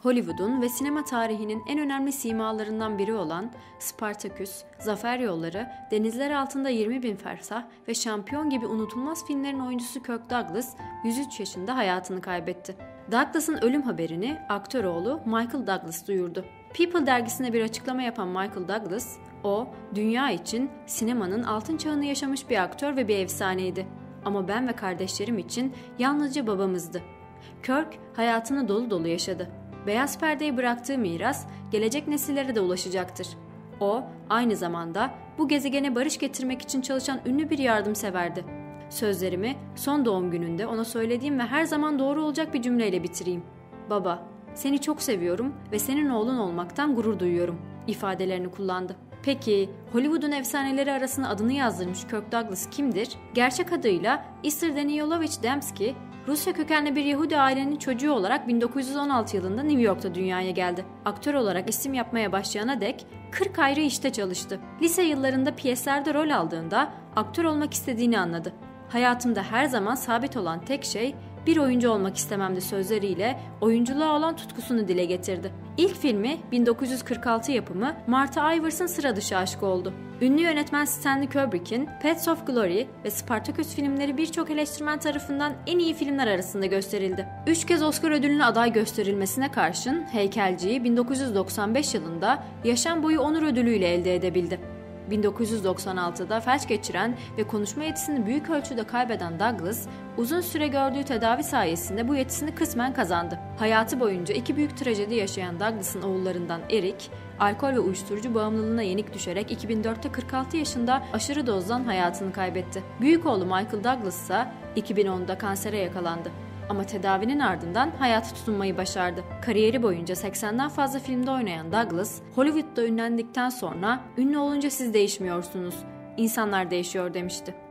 Hollywood'un ve sinema tarihinin en önemli simalarından biri olan Spartaküs, Zafer Yolları, Denizler Altında 20.000 Fersah ve Şampiyon gibi unutulmaz filmlerin oyuncusu Kirk Douglas 103 yaşında hayatını kaybetti. Douglas'ın ölüm haberini aktör oğlu Michael Douglas duyurdu. People dergisine bir açıklama yapan Michael Douglas, o, dünya için sinemanın altın çağını yaşamış bir aktör ve bir efsaneydi. Ama ben ve kardeşlerim için yalnızca babamızdı. Kirk hayatını dolu dolu yaşadı. Beyaz perdeye bıraktığı miras gelecek nesillere de ulaşacaktır. O, aynı zamanda bu gezegene barış getirmek için çalışan ünlü bir yardımseverdi. Sözlerimi son doğum gününde ona söylediğim ve her zaman doğru olacak bir cümleyle bitireyim. Baba, seni çok seviyorum ve senin oğlun olmaktan gurur duyuyorum ifadelerini kullandı. Peki Hollywood'un efsaneleri arasına adını yazdırmış Kirk Douglas kimdir? Gerçek adıyla Isser Danilovich Dembski, Rusya kökenli bir Yahudi ailenin çocuğu olarak 1916 yılında New York'ta dünyaya geldi. Aktör olarak isim yapmaya başlayana dek 40 ayrı işte çalıştı. Lise yıllarında piyeslerde rol aldığında aktör olmak istediğini anladı. Hayatımda her zaman sabit olan tek şey bir oyuncu olmak istememdi sözleriyle oyunculuğa olan tutkusunu dile getirdi. İlk filmi 1946 yapımı Martha Ivers'ın Sıra Dışı Aşk oldu. Ünlü yönetmen Stanley Kubrick'in Paths of Glory ve Spartacus filmleri birçok eleştirmen tarafından en iyi filmler arasında gösterildi. 3 kez Oscar ödülüne aday gösterilmesine karşın heykelciyi 1995 yılında yaşam boyu onur ödülüyle elde edebildi. 1996'da felç geçiren ve konuşma yetisini büyük ölçüde kaybeden Douglas, uzun süre gördüğü tedavi sayesinde bu yetisini kısmen kazandı. Hayatı boyunca iki büyük trajedi yaşayan Douglas'ın oğullarından Eric, alkol ve uyuşturucu bağımlılığına yenik düşerek 2004'te 46 yaşında aşırı dozdan hayatını kaybetti. Büyük oğlu Michael Douglas ise 2010'da kansere yakalandı. Ama tedavinin ardından hayata tutunmayı başardı. Kariyeri boyunca 80'den fazla filmde oynayan Douglas, Hollywood'da ünlendikten sonra "Ünlü olunca siz değişmiyorsunuz, insanlar değişiyor" demişti.